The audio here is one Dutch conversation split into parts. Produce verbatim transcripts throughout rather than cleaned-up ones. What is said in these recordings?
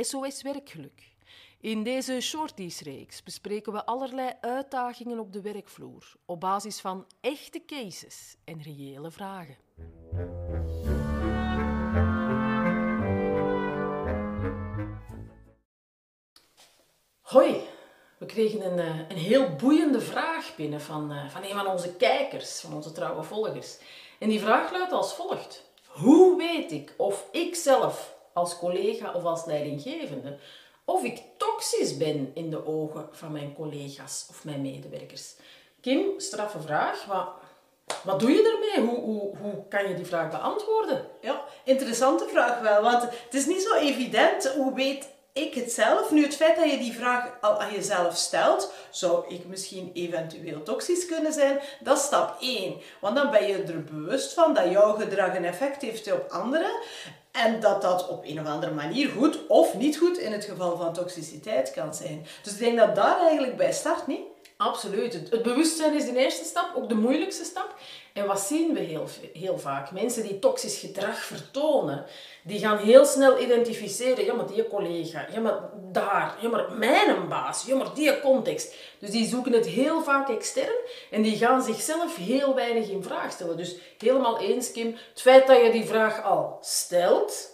S O S Werkgeluk. In deze Shorties-reeks bespreken we allerlei uitdagingen op de werkvloer op basis van echte cases en reële vragen. Hoi, we kregen een, een heel boeiende vraag binnen van, van een van onze kijkers, van onze trouwe volgers. En die vraag luidt als volgt. Hoe weet ik of ik zelf als collega of als leidinggevende of ik toxisch ben in de ogen van mijn collega's of mijn medewerkers? Kim, straffe vraag, maar wat doe je ermee? Hoe, hoe, hoe kan je die vraag beantwoorden? Ja, interessante vraag wel, want het is niet zo evident. Hoe weet ik het zelf? Nu, het feit dat je die vraag al aan jezelf stelt, zou ik misschien eventueel toxisch kunnen zijn? Dat is stap één. Want dan ben je er bewust van dat jouw gedrag een effect heeft op anderen. En dat dat op een of andere manier goed of niet goed in het geval van toxiciteit kan zijn. Dus ik denk dat daar eigenlijk bij start, niet? Absoluut. Het, het bewustzijn is de eerste stap, ook de moeilijkste stap. En wat zien we heel, heel vaak? Mensen die toxisch gedrag vertonen, die gaan heel snel identificeren. Ja, maar die collega, ja, maar daar, ja, maar mijn baas, ja, maar die context. Dus die zoeken het heel vaak extern en die gaan zichzelf heel weinig in vraag stellen. Dus helemaal eens, Kim, het feit dat je die vraag al stelt,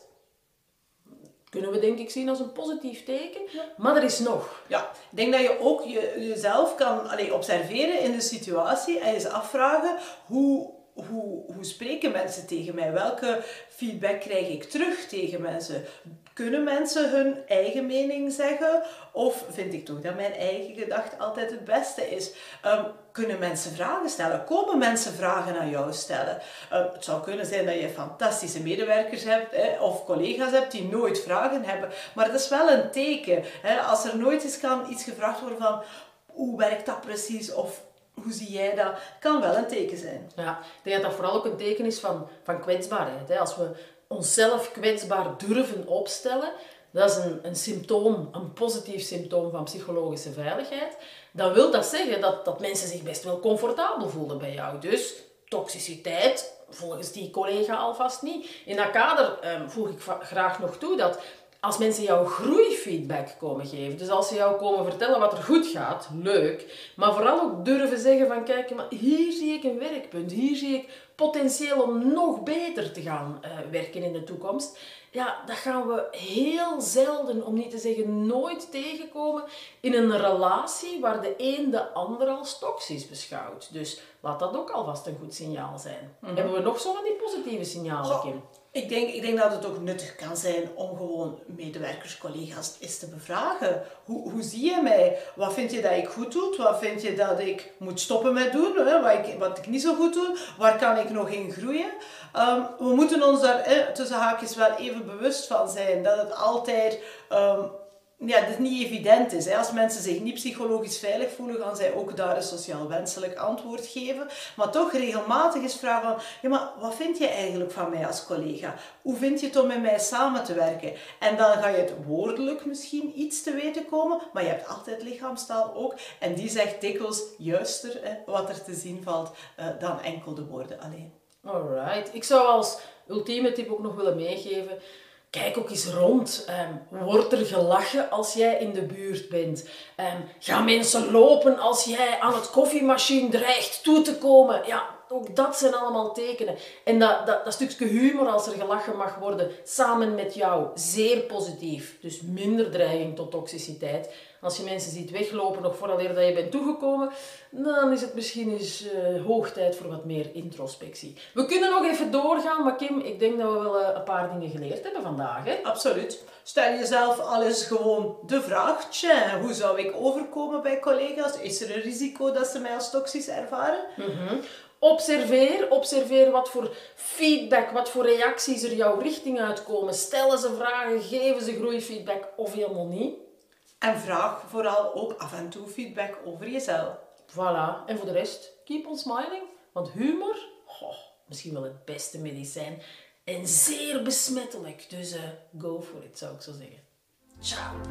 kunnen we denk ik zien als een positief teken. Ja. Maar er is nog. Ja, ik denk dat je ook je, jezelf kan allee, observeren in de situatie en je eens afvragen hoe, hoe, hoe spreken mensen tegen mij? Welke feedback krijg ik terug tegen mensen? Kunnen mensen hun eigen mening zeggen? Of vind ik toch dat mijn eigen gedachte altijd het beste is? Um, kunnen mensen vragen stellen? Komen mensen vragen aan jou stellen? Um, het zou kunnen zijn dat je fantastische medewerkers hebt, hè, of collega's hebt die nooit vragen hebben. Maar dat is wel een teken. Hè, als er nooit eens kan iets gevraagd worden van hoe werkt dat precies? Of hoe zie jij dat? Kan wel een teken zijn. Ja, ik denk dat dat vooral ook een teken is van, van kwetsbaarheid. Hè. Als we onszelf kwetsbaar durven opstellen, dat is een, een symptoom, een positief symptoom van psychologische veiligheid. Dan wil dat zeggen dat, dat mensen zich best wel comfortabel voelen bij jou. Dus toxiciteit, volgens die collega alvast niet. In dat kader eh, voeg ik graag nog toe dat als mensen jou groeifeedback komen geven, dus als ze jou komen vertellen wat er goed gaat, leuk, maar vooral ook durven zeggen van kijk, maar hier zie ik een werkpunt, hier zie ik potentieel om nog beter te gaan uh, werken in de toekomst. Ja, dat gaan we heel zelden, om niet te zeggen nooit tegenkomen in een relatie waar de een de ander als toxisch beschouwt. Dus laat dat ook alvast een goed signaal zijn. Mm-hmm. Hebben we nog zo van die positieve signalen, Kim? Oh. Ik denk, ik denk dat het ook nuttig kan zijn om gewoon medewerkers, collega's eens te bevragen. Hoe, hoe zie je mij? Wat vind je dat ik goed doe? Wat vind je dat ik moet stoppen met doen? Hè? Wat, ik, wat ik niet zo goed doe? Waar kan ik nog in groeien? Um, we moeten ons daar eh, tussen haakjes wel even bewust van zijn. Dat het altijd um, ja, dat het niet evident is. Hè? Als mensen zich niet psychologisch veilig voelen, gaan zij ook daar een sociaal wenselijk antwoord geven. Maar toch regelmatig eens vragen van, ja, maar wat vind je eigenlijk van mij als collega? Hoe vind je het om met mij samen te werken? En dan ga je het woordelijk misschien iets te weten komen, maar je hebt altijd lichaamstaal ook. En die zegt dikwijls juister hè, wat er te zien valt uh, dan enkel de woorden alleen. Alright. Ik zou als ultieme tip ook nog willen meegeven. Kijk ook eens rond. Um, wordt er gelachen als jij in de buurt bent? Um, gaan mensen lopen als jij aan het koffiemachine dreigt toe te komen? Ja, ook dat zijn allemaal tekenen. En dat, dat, dat stukje humor als er gelachen mag worden, samen met jou, zeer positief. Dus minder dreiging tot toxiciteit. Als je mensen ziet weglopen nog vooraleer dat je bent toegekomen, dan is het misschien eens uh, hoog tijd voor wat meer introspectie. We kunnen nog even doorgaan, maar Kim, ik denk dat we wel uh, een paar dingen geleerd hebben vandaag. Hè? Absoluut. Stel jezelf al eens gewoon de vraag, tja, hoe zou ik overkomen bij collega's? Is er een risico dat ze mij als toxisch ervaren? Mm-hmm. Observeer, observeer wat voor feedback, wat voor reacties er jouw richting uitkomen. Stellen ze vragen, geven ze groeifeedback of helemaal niet. En vraag vooral ook af en toe feedback over jezelf. Voilà. En voor de rest, keep on smiling. Want humor, oh, misschien wel het beste medicijn. En zeer besmettelijk. Dus uh, go for it, zou ik zo zeggen.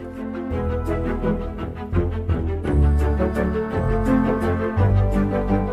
Ciao.